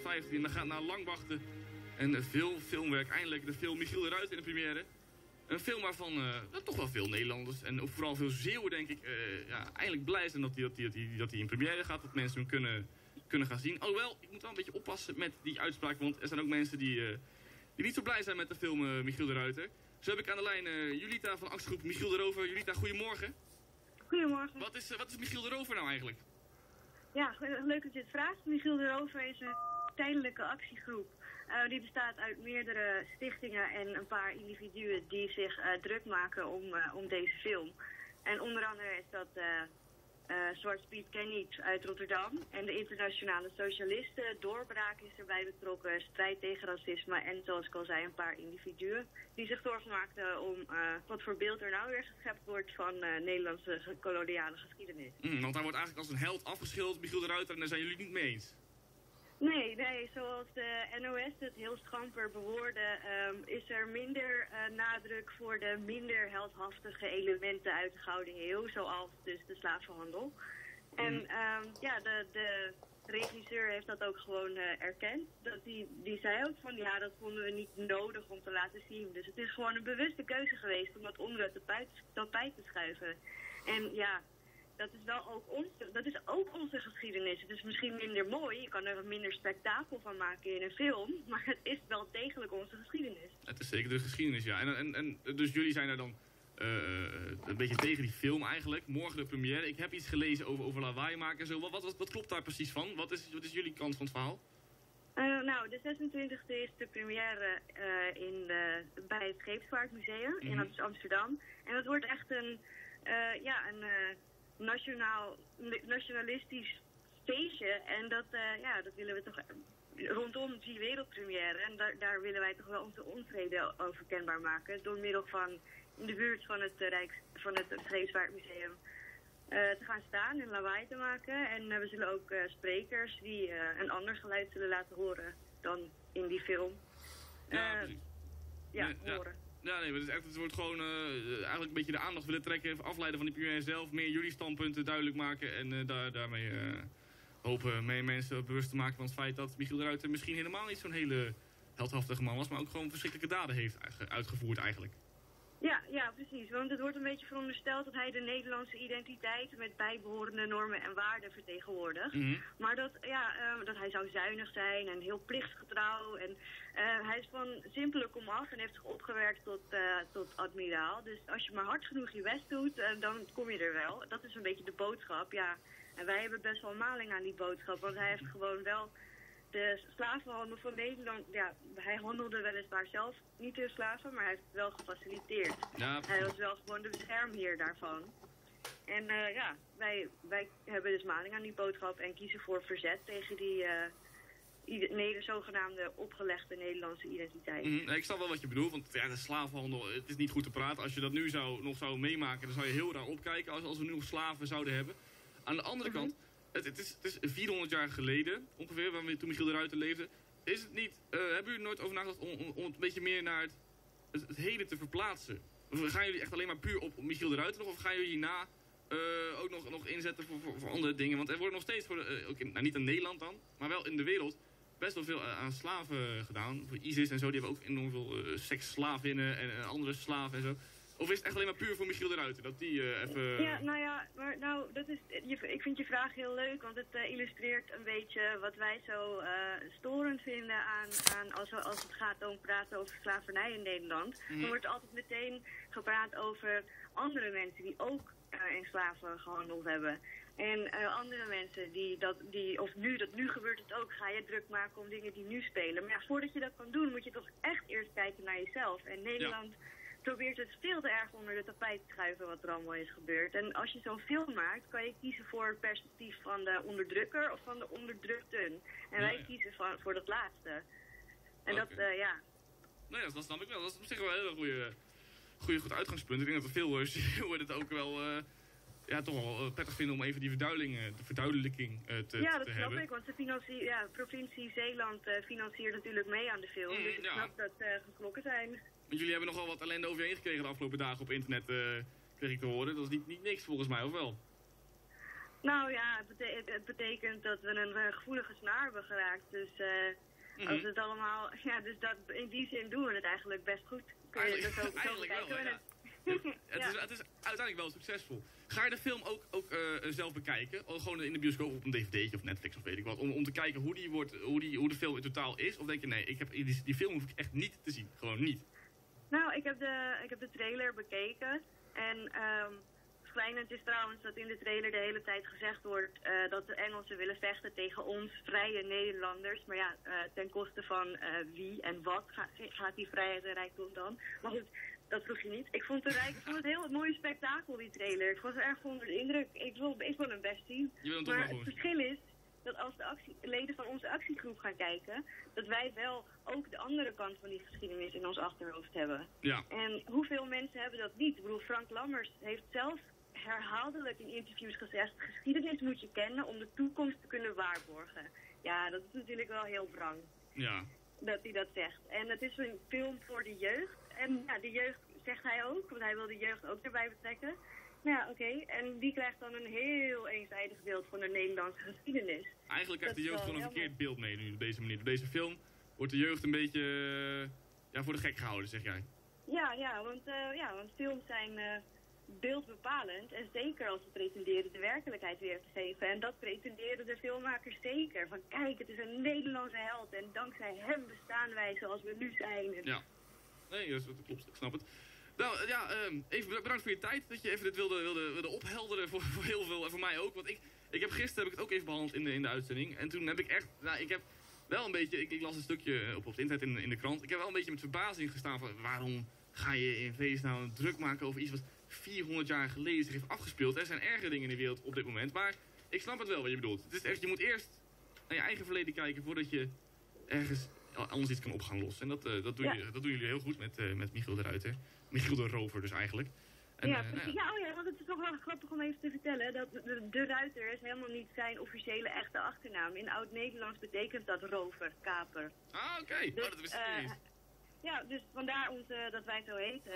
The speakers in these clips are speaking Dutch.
2015. En dan gaat na lang wachten en veel filmwerk eindelijk de film Michiel de Ruiter in de première. Een film waarvan toch wel veel Nederlanders en ook vooral veel Zeeuwen, denk ik, eindelijk blij zijn dat hij in première gaat. Dat mensen hem kunnen gaan zien. Alhoewel, ik moet wel een beetje oppassen met die uitspraak, want er zijn ook mensen die niet zo blij zijn met de film Michiel de Ruiter. Zo heb ik aan de lijn Julita van actiegroep Michiel de Rover. Julita, goedemorgen. Goedemorgen. Wat is Michiel de Rover nou eigenlijk? Ja, leuk dat je het vraagt. Michiel de Rover is een tijdelijke actiegroep. Die bestaat uit meerdere stichtingen en een paar individuen die zich druk maken om deze film. En onder andere is dat Zwarte Piet Keniet uit Rotterdam en de Internationale Socialisten. Doorbraak is erbij betrokken, strijd tegen racisme en zoals ik al zei een paar individuen die zich zorgen maakten om wat voor beeld er nou weer geschept wordt van Nederlandse koloniale geschiedenis. Want hij wordt eigenlijk als een held afgeschilderd, Michiel de Ruiter, en daar zijn jullie het niet mee eens. Nee, zoals de NOS het heel schamper bewoordde, is er minder nadruk voor de minder heldhaftige elementen uit de Gouden Eeuw, zoals dus de slavenhandel. En de regisseur heeft dat ook gewoon erkend. Die zei ook van ja, dat vonden we niet nodig om te laten zien. Dus het is gewoon een bewuste keuze geweest om dat onder het tapijt te schuiven. En ja, dat is ook onze geschiedenis. Het is misschien minder mooi, je kan er minder spektakel van maken in een film, maar het is wel degelijk onze geschiedenis. Het is zeker de geschiedenis, ja. En dus jullie zijn er dan een beetje tegen die film eigenlijk. Morgen de première. Ik heb iets gelezen over lawaai maken en zo. Wat klopt daar precies van? Wat is jullie kant van het verhaal? Nou, de 26e is de première bij het Scheepvaartmuseum in Amsterdam. En dat wordt echt een nationalistisch feestje. En dat willen we toch rondom die wereldpremière. En daar willen wij toch wel onze onvrede over kenbaar maken. Door middel van in de buurt van het Scheepvaartmuseum te gaan staan en lawaai te maken. En we zullen ook sprekers die een ander geluid zullen laten horen dan in die film. Horen. Ja, nee, het wordt gewoon eigenlijk een beetje de aandacht willen trekken, even afleiden van die première zelf, meer jullie standpunten duidelijk maken en daarmee hopen mensen bewust te maken van het feit dat Michiel de Ruiter misschien helemaal niet zo'n hele heldhaftige man was, maar ook gewoon verschrikkelijke daden heeft uitgevoerd eigenlijk. Ja, precies. Want het wordt een beetje verondersteld dat hij de Nederlandse identiteit met bijbehorende normen en waarden vertegenwoordigt. Maar dat hij zou zuinig zijn en heel plichtsgetrouw. En hij is van simpele komaf en heeft zich opgewerkt tot admiraal. Dus als je maar hard genoeg je best doet, dan kom je er wel. Dat is een beetje de boodschap, ja. En wij hebben best wel maling aan die boodschap, want hij heeft gewoon wel de slavenhandel van Nederland, ja, hij handelde weliswaar zelf niet in slaven, maar hij heeft het wel gefaciliteerd. Ja. Hij was wel gewoon de beschermheer daarvan. En wij hebben dus maling aan die boodschap en kiezen voor verzet tegen die zogenaamde opgelegde Nederlandse identiteit. Ik snap wel wat je bedoelt, want de slavenhandel, het is niet goed te praten. Als je dat nu nog zou meemaken, dan zou je heel raar opkijken als we nu nog slaven zouden hebben. Aan de andere kant, het is 400 jaar geleden, ongeveer, toen Michiel de Ruiter leefde. Is het niet, hebben jullie nooit over nagedacht om het een beetje meer naar het heden te verplaatsen? Of gaan jullie echt alleen maar puur op Michiel de Ruiter nog? Of gaan jullie hierna ook nog inzetten voor andere dingen? Want er wordt nog steeds, niet in Nederland dan, maar wel in de wereld, best wel veel aan slaven gedaan. Voor ISIS en zo, die hebben ook enorm veel seksslavinnen en andere slaven en zo. Of is het echt alleen maar puur voor Michiel de Ruiter? Dat die even... Ja, ik vind je vraag heel leuk, want het illustreert een beetje wat wij zo storend vinden aan als het gaat om praten over slavernij in Nederland. Dan wordt altijd meteen gepraat over andere mensen die ook in slaven gehandeld hebben. En andere mensen nu gebeurt het ook, ga je druk maken om dingen die nu spelen. Maar ja, voordat je dat kan doen, moet je toch echt eerst kijken naar jezelf. En Nederland probeert het veel te erg onder de tapijt te schuiven wat er allemaal is gebeurd. En als je zo'n film maakt, kan je kiezen voor het perspectief van de onderdrukker of van de onderdrukten. En wij kiezen voor dat laatste. En Nee, dat snap ik wel. Dat is op zich wel een heel goed uitgangspunt. Ik denk dat er veel Zeeuwen het ook wel toch wel prettig vinden om even die verduidelijking te hebben. Ja, dat snap ik, want de provincie Zeeland financiert natuurlijk mee aan de film. Dus ik snap dat ze geschrokken zijn. Want jullie hebben nogal wat ellende over je heen gekregen de afgelopen dagen op internet, kreeg ik te horen. Dat is niet niks volgens mij, of wel? Nou ja, het betekent dat we een gevoelige snaar hebben geraakt. Dus als het allemaal... Ja, dus dat, in die zin doen we het eigenlijk best goed. Kun je dat ook eigenlijk bekijken. wel, ja. Het is uiteindelijk wel succesvol. Ga je de film ook zelf bekijken? Gewoon in de bioscoop op een dvd'tje of Netflix of weet ik wat. Om te kijken hoe de film in totaal is? Of denk je, nee, die film hoef ik echt niet te zien. Gewoon niet. Nou, ik heb de trailer bekeken. En schrijnend is trouwens dat in de trailer de hele tijd gezegd wordt dat de Engelsen willen vechten tegen ons vrije Nederlanders. Maar ja, ten koste van wie en wat gaat die vrijheid en rijkdom dan? Maar goed, dat vroeg je niet. Ik vond het een heel mooi spektakel, die trailer. Ik was erg onder de indruk. Ik wil hem best zien. Maar het verschil is dat als de leden van onze actiegroep gaan kijken, dat wij wel ook de andere kant van die geschiedenis in ons achterhoofd hebben. Ja. En hoeveel mensen hebben dat niet? Ik bedoel, Frank Lammers heeft zelf herhaaldelijk in interviews gezegd, geschiedenis moet je kennen om de toekomst te kunnen waarborgen. Ja, dat is natuurlijk wel heel wrang. Ja. Dat hij dat zegt. En het is een film voor de jeugd. En ja, de jeugd zegt hij ook, want hij wil de jeugd ook erbij betrekken. Nou ja, oké. En die krijgt dan een heel eenzijdig beeld van de Nederlandse geschiedenis. Eigenlijk krijgt de jeugd gewoon een verkeerd beeld mee nu op deze manier. Door deze film wordt de jeugd een beetje voor de gek gehouden, zeg jij. Ja, want films zijn beeldbepalend. En zeker als ze pretenderen de werkelijkheid weer te geven. En dat pretenderen de filmmakers zeker. Van kijk, het is een Nederlandse held. En dankzij hem bestaan wij zoals we nu zijn. En ja. Nee, dat klopt. Ik snap het. Nou ja, even bedankt voor je tijd dat je even dit wilde ophelderen voor heel veel en voor mij ook. Want gisteren heb ik het ook even behandeld in de uitzending. En toen heb ik echt, ik heb wel een beetje, ik las een stukje op het internet in de krant. Ik heb wel een beetje met verbazing gestaan van waarom ga je in vredesnaam druk maken over iets wat 400 jaar geleden zich heeft afgespeeld. Er zijn ergere dingen in de wereld op dit moment, maar ik snap het wel wat je bedoelt. Het is echt, je moet eerst naar je eigen verleden kijken voordat je ergens anders iets kan op gaan lossen. En dat doen jullie heel goed met Michiel de Ruiter. Michiel de Rover dus eigenlijk. En, ja, precies. Ja, want het is toch wel grappig om even te vertellen dat de Ruiter is helemaal niet zijn officiële echte achternaam. In Oud-Nederlands betekent dat rover, kaper. Ah, oké. Dus, dat wist ik niet. Ja, dus vandaar dat wij zo heten.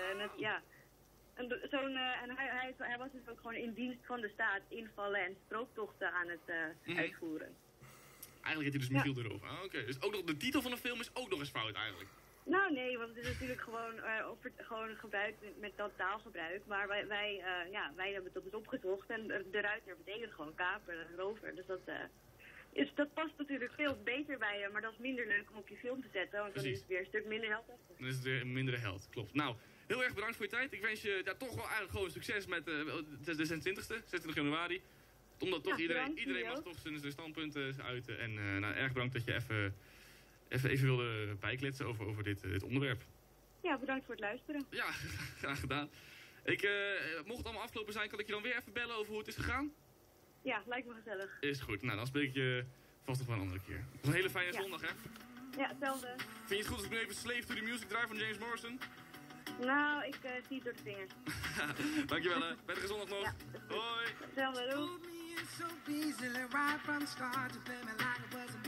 En hij was dus ook gewoon in dienst van de staat invallen en strooptochten aan het uitvoeren. Eigenlijk heet hij dus Michiel de Rover. Ah, oké. Dus ook nog de titel van de film is ook nog eens fout eigenlijk. Nou nee, want het is natuurlijk gewoon gebruikt met dat taalgebruik. Maar wij hebben dat dus opgezocht en de Ruiter betekent gewoon kaper en rover. Dus dat past natuurlijk veel beter bij je, maar dat is minder leuk om op je film te zetten. Want dan is het weer een stuk minder heldhaftig. Dan is het weer een mindere held, klopt. Nou, heel erg bedankt voor je tijd. Ik wens je toch wel eigenlijk gewoon succes met de 26 januari. Omdat toch iedereen mag toch zijn standpunten uiten. En erg bedankt dat je even wilde bijkletsen over dit onderwerp. Ja, bedankt voor het luisteren. Ja, graag gedaan. Mocht het allemaal afgelopen zijn, kan ik je dan weer even bellen over hoe het is gegaan? Ja, lijkt me gezellig. Is goed. Nou, dan spreek ik je vast nog wel een andere keer. Nog een hele fijne zondag, hè? Ja, hetzelfde. Vind je het goed als ik nu even Slave to the Music draai van James Morrison? Nou, ik zie het door de vingers. Dankjewel, hè. Prettige zondag nog. Ja, hoi. Hetzelfde, doei.